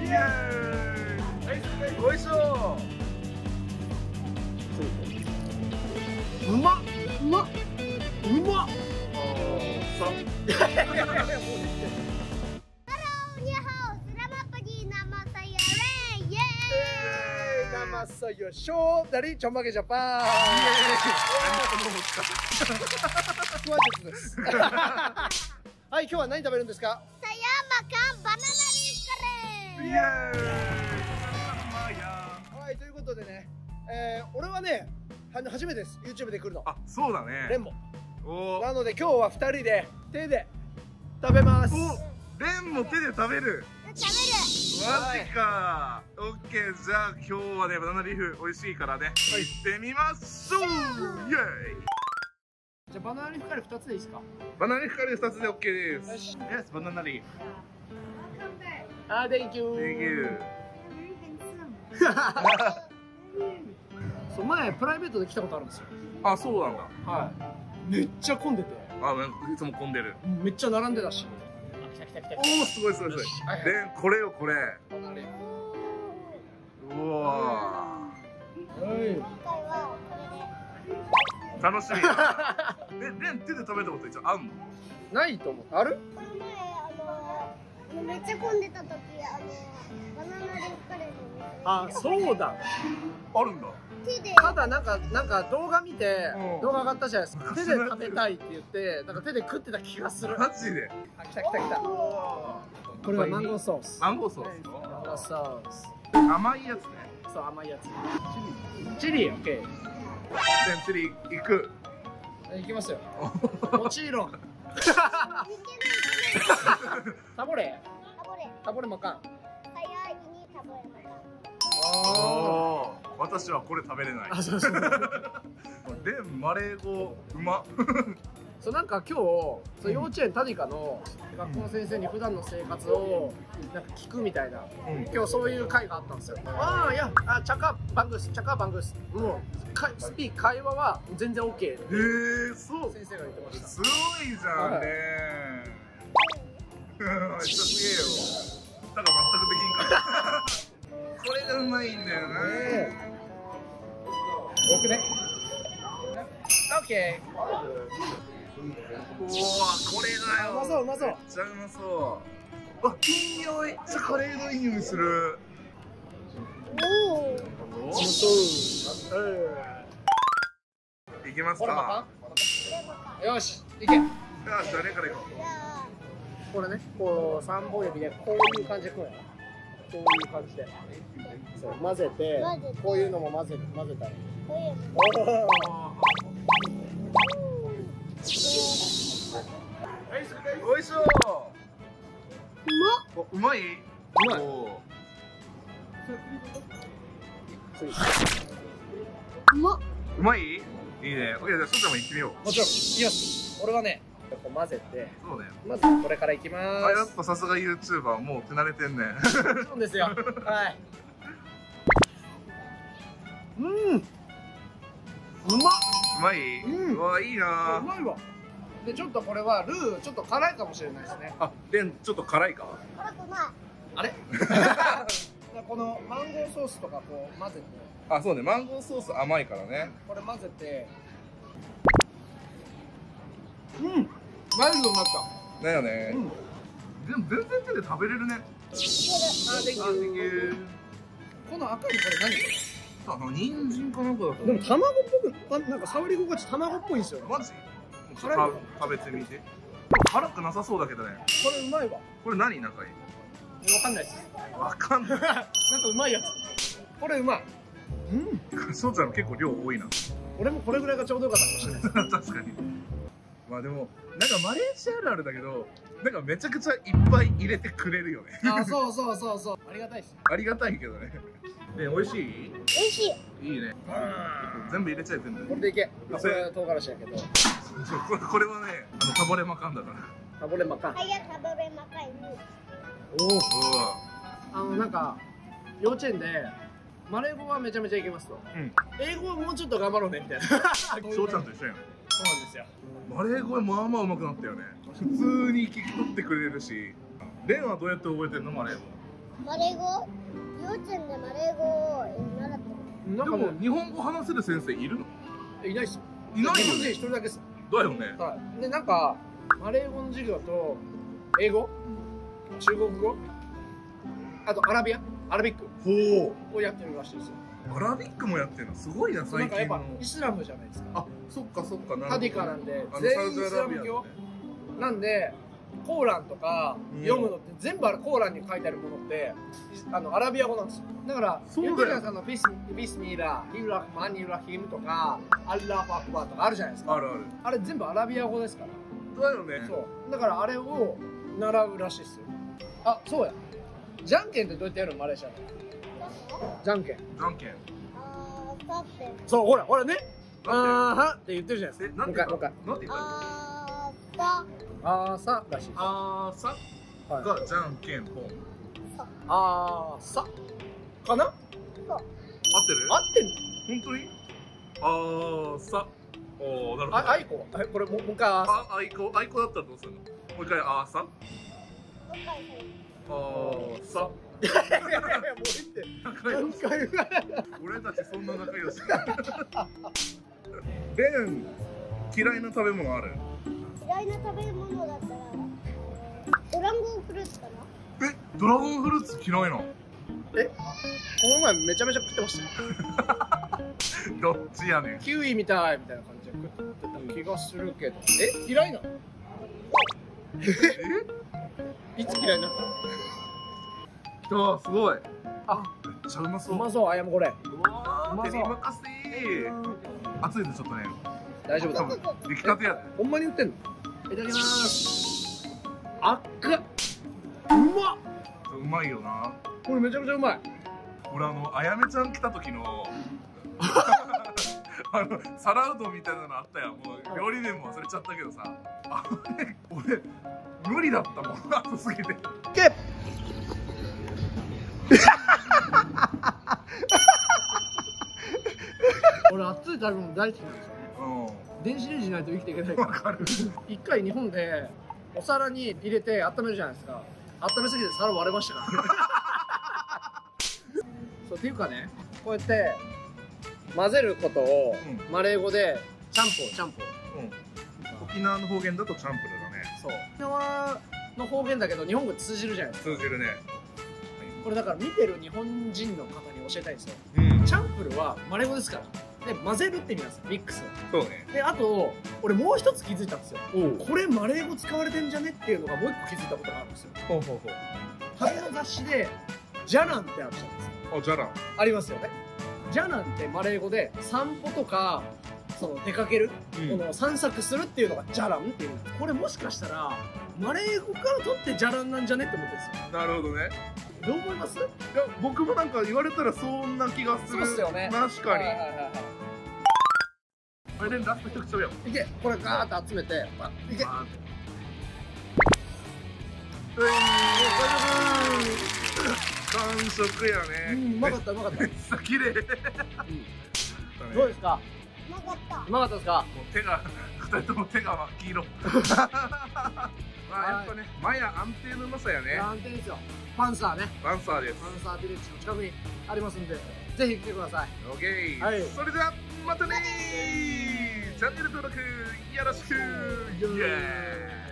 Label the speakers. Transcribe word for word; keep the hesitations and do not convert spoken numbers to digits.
Speaker 1: エーイ。美味しそう。うまっ。
Speaker 2: うまっ。
Speaker 1: うまっ。さ。Saya show dari Chonbage Japan. Hai, 今日は何食べるんですか？
Speaker 2: Saya makan banana leaf curry.
Speaker 1: イエーイ。はい、ということでね、えー、俺はね、は初めてです。YouTube で来るの。
Speaker 3: あ、そうだね。
Speaker 1: レンも。
Speaker 3: お
Speaker 1: なので今日はふたりで手で食べます。
Speaker 3: お、レンも手で食べる。
Speaker 2: 食べる。
Speaker 3: マジか。オッケー、じゃあ今日はねバナナリーフ美味しいからね、はい、行ってみましょう。イエーイ。
Speaker 1: じゃあバナナリーフカレーふたつでいいですか？
Speaker 3: バナナリーフカレーふたつでオッケーです。Yes、バナナリーフ。
Speaker 1: あ、Thank you。
Speaker 3: Thank you。
Speaker 1: そう、前プライベートで来たことあるんですよ。
Speaker 3: あ、そうなんだ。
Speaker 1: はい。めっちゃ混んでて。
Speaker 3: あ、いつも混んでる。
Speaker 1: めっちゃ並んでたし。来た来た来た。
Speaker 3: おお、すごいすごいすごい。レン、これよこれ。うわー。楽しみだ。え、レン手で食べたこと一応あんの？
Speaker 1: ないと思う。ある？
Speaker 2: この前あのめっちゃ混んでた時あのバナナリーフカレーの。
Speaker 1: あ、そうだ。
Speaker 3: あるんだ。
Speaker 1: ただなんかなんか動画見て、うん、動画上がったじゃないですか。手で食べたいって言ってなんか手で食ってた気がする。
Speaker 3: マジで？
Speaker 1: あ、来た来た来た。これはマンゴーソース。
Speaker 3: マンゴーソース。
Speaker 1: マンゴーソース。
Speaker 3: 甘いやつね。
Speaker 1: そう、甘いやつ。チリ、チリ、オッケー。
Speaker 3: チリ行く。
Speaker 1: 行きますよ。もちろん。タボレ？
Speaker 2: タボレ。
Speaker 1: タボレマカン。
Speaker 2: 早いにタボレマカン。
Speaker 3: ああ、私はこれ食べれない。
Speaker 1: あ、そうそう。レ
Speaker 3: ンマレー語うま。
Speaker 1: そう、なんか今日そう幼稚園タディカの学校の先生に普段の生活をなんか聞くみたいな、うん、今日そういう会があったんですよ。ああ、いや、あ、チャカバングス、チャカバングス、もうかスピー会話は全然 OK。へえ、
Speaker 3: そう。
Speaker 1: 先生が言ってました。
Speaker 3: すごいじゃんね。めっちゃすげえよ。だから全くできんから。これがうまいんだよな。
Speaker 1: 僕ね。オッケー。
Speaker 3: おお、これだよ。
Speaker 1: うまそううまそう。
Speaker 3: めっちゃうまそう。あ、いい匂い。めっちゃカレーのいい匂いする。
Speaker 2: おお。
Speaker 3: そう。いきますか。
Speaker 1: よし、いけ。
Speaker 3: じゃあ誰から行こう。
Speaker 1: これね、こう三本指でこういう感じでこうやな。こういう感じで。そう、混ぜて、こういうのも混ぜる、混ぜたら。お
Speaker 3: いしそう。うま。うまい。うまい。
Speaker 2: うま。
Speaker 3: うまい。いいね。じゃあ、そっちも行ってみよう。
Speaker 1: もちろん。いきます。俺はね、こう混ぜて。
Speaker 3: そうね。
Speaker 1: まずこれからいきます。
Speaker 3: あ、やっぱさすが YouTuber、もう手慣れてんね。
Speaker 1: そうですよ。はい。うん。うまっ。
Speaker 3: うまい。うん。わ、いいな。
Speaker 1: うまいわ。で、ちょっとこれはルーちょっと辛いかもしれないですね。
Speaker 3: あ、レンちょっと辛いか。
Speaker 2: 辛くない。
Speaker 1: あれ？このマンゴーソースとかこう混ぜて。
Speaker 3: あ、そうね。マンゴーソース甘いからね。
Speaker 1: これ混ぜて。うん。マイルドになった。
Speaker 3: だよね。
Speaker 1: うん。
Speaker 3: でも全然手で食べれるね。
Speaker 1: あ、できる。この赤いこれ何？
Speaker 3: あの人参かなんかだと。
Speaker 1: でも卵っぽく、なんか触り心地卵っぽいんですよ。
Speaker 3: マジ？食べてみて。辛くなさそうだけどね。
Speaker 1: これうまいわ。
Speaker 3: これ何中に？
Speaker 1: わかんないです。
Speaker 3: わかんない。なんか
Speaker 1: うまいやつ。これうまい。
Speaker 3: うん。そうちゃん結構量多いな。
Speaker 1: 俺もこれぐらいがちょうどよかったかもしれないです。
Speaker 3: 確かに。まあでもなんかマレーシアあるあるだけど、なんかめちゃくちゃいっぱい入れてくれるよね。
Speaker 1: あ、そうそうそうそう。ありがたいです。
Speaker 3: ありがたいけどね。ね、美味しい？
Speaker 2: 美味しい。
Speaker 3: いいね。全部入れちゃえ全部。
Speaker 1: これでいけ。これは唐辛子やけど。
Speaker 3: これこれはね、あのタボレマカンだから。
Speaker 1: タボレマカン。
Speaker 2: はいやタボレマカン。
Speaker 1: おお。あのなんか幼稚園でマレー語はめちゃめちゃいけますと。うん。英語はもうちょっと頑張ろうねみたいな。
Speaker 3: 翔ちゃんと一緒やん。
Speaker 1: そうなんですよ。
Speaker 3: マレー語はまあまあ上手くなったよね。普通に聞き取ってくれるし。レンはどうやって覚えてんのマレー語？
Speaker 2: マレー語、幼稚園でマレー語を習ってる。
Speaker 3: で
Speaker 1: なんかね
Speaker 3: も日本語話せる先生いるの？
Speaker 1: いないっすよ。
Speaker 3: いないよ
Speaker 1: 日本人
Speaker 3: ね。
Speaker 1: 一人だけっす。
Speaker 3: だよね。
Speaker 1: はい。でなんかマレー語の授業と英語、中国語、あとアラビア、アラビック
Speaker 3: ほ
Speaker 1: をやってるらしいですよ。
Speaker 3: う。アラビックもやってるのすごいな
Speaker 1: なん
Speaker 3: 最
Speaker 1: かやっぱ
Speaker 3: 近の。
Speaker 1: イスラムじゃないですか。
Speaker 3: あ、そっかそっかなるほど。
Speaker 1: タディカなんで
Speaker 3: あの
Speaker 1: 全員
Speaker 3: サウジアラビア
Speaker 1: イスラム教なんで、コーランとか読むのって全部あれコーランに書いてあるものってあのアラビア語なんですよ。だから
Speaker 3: そうだよ
Speaker 1: 言ってるじゃないですか、あのビスビスミラヒルラフマンニルラヒムとかアッラフアクバーとかあるじゃないですか。
Speaker 3: あるある。
Speaker 1: あれ全部アラビア語ですから。
Speaker 3: だよね。
Speaker 1: そうだからあれを習うらしいですよ。あ、そうや、じゃんけんってどうやってやるのマレーシアで？じゃんけん。
Speaker 3: じゃんけん。
Speaker 2: あー、さって。
Speaker 1: そう、ほらほらね、あ
Speaker 3: なん
Speaker 1: ーはって言ってるじゃないで
Speaker 3: え、
Speaker 1: すか。
Speaker 3: なんて
Speaker 1: もう一回もう一回。
Speaker 3: なんて言ったの？
Speaker 2: あー、さ。
Speaker 1: あーさらしいです。
Speaker 3: あーさ
Speaker 1: はい、
Speaker 3: がじゃんけんぽん。
Speaker 1: あーさかな？
Speaker 3: 合ってる？
Speaker 1: 合ってんの？
Speaker 3: 本当に？あーさ。おー、なるほど。
Speaker 1: あ、あいこは、これもうもう一回あーさ。
Speaker 3: あ、あいこ、あいこだったらどうするの？もう一回、あーさ。
Speaker 2: もう一回さ。
Speaker 3: あーさ。
Speaker 1: いやいやいや、もう言って。
Speaker 3: 仲良し。
Speaker 1: 何回ぐらい。
Speaker 3: 俺たちそんな仲良し。レン、嫌いな食べ物ある？
Speaker 2: 嫌いな食べ物だったら、ドラゴンフルーツかな。
Speaker 3: え、ドラゴンフルーツ嫌いなの？
Speaker 1: え、この前めちゃめちゃ食ってましたよ。
Speaker 3: どっちやねん。
Speaker 1: キウイみたいみたいな感じで食ってた気がするけど。え、嫌いなの？
Speaker 3: え？
Speaker 1: いつ嫌いになっ
Speaker 3: あー、すごい。
Speaker 1: た？あ、
Speaker 3: めっちゃうまそうう。
Speaker 1: まそう、あやもこれ。
Speaker 3: うわー、
Speaker 1: うまそう
Speaker 3: 手に任せー。熱いです、ちょっとね。
Speaker 1: 大丈夫だ。
Speaker 3: 多分出来たてやで。
Speaker 1: ほんまに売ってんの？いただきます。あっく。うまっ。
Speaker 3: うまいよな。
Speaker 1: これめちゃくちゃうまい。
Speaker 3: 俺あのあやめちゃん来た時のあの皿うどんみたいなのあったやん。もう料理名も忘れちゃったけどさ、あれ俺無理だったもん、熱すぎて。
Speaker 1: け。俺熱い食べ物大好きなんですよね。
Speaker 3: う
Speaker 1: 電子レンジないと生きていけない
Speaker 3: ん、
Speaker 1: から。
Speaker 3: わかる。
Speaker 1: 一回日本でお皿に入れて温めるじゃないですか。温めすぎて皿割れましたからね。そうっていうかね、こうやって混ぜることを
Speaker 3: う
Speaker 1: マレー語でチャンポーチャンポー。
Speaker 3: うん、沖縄の方言だとチャンプルだね。
Speaker 1: そう。沖縄の方言だけど日本語通じるじゃないですか。
Speaker 3: 通じるね。
Speaker 1: これだから見てる日本人の方に教えたいんですよ。
Speaker 3: うん、
Speaker 1: チャンプルはマレー語ですから。で混ぜるって意味なんですよ。ミックスを。
Speaker 3: そうね。
Speaker 1: であと俺もう一つ気づいたんですよ。
Speaker 3: おう
Speaker 1: これマレー語使われてんじゃねっていうのがもう一個気づいたことがあるんですよ。
Speaker 3: ほうほうほう。
Speaker 1: 旅の雑誌でジャランってあるじゃないですか。
Speaker 3: あ、じゃら。
Speaker 1: ありますよね。ジャランってマレー語で散歩とかその出かける、
Speaker 3: うん
Speaker 1: この散策するっていうのがジャランっていうんです。これもしかしたらマレー語から取ってジャランなんじゃねって思ってるんですよ。
Speaker 3: なるほどね。
Speaker 1: どう思います？
Speaker 3: いや、僕もなんか言われたらそんな気がする。
Speaker 1: そうっすよね
Speaker 3: 確かに。
Speaker 1: はいはいはいは
Speaker 3: これでラスト一口よ。
Speaker 1: い。いけ、これガーッと集めて、あいけ。
Speaker 3: バーンってうい完食や
Speaker 1: う
Speaker 3: ね。
Speaker 1: ん、うまかったうまかった。
Speaker 3: めっちゃ綺麗。
Speaker 1: どうですか？
Speaker 2: うまかった。
Speaker 1: うまかったですか？
Speaker 3: もう手が二人とも手が黄色。まあやっぱね、マヤ安定のうまさやね。
Speaker 1: 安定ですよ。パンサーね。
Speaker 3: バンサーです。
Speaker 1: パンサービレッジの近くにありますんで、ぜひ来てください。
Speaker 3: オッケー。
Speaker 1: はい
Speaker 3: それではまたねー。チャンネル登録よろしく。イエーイ。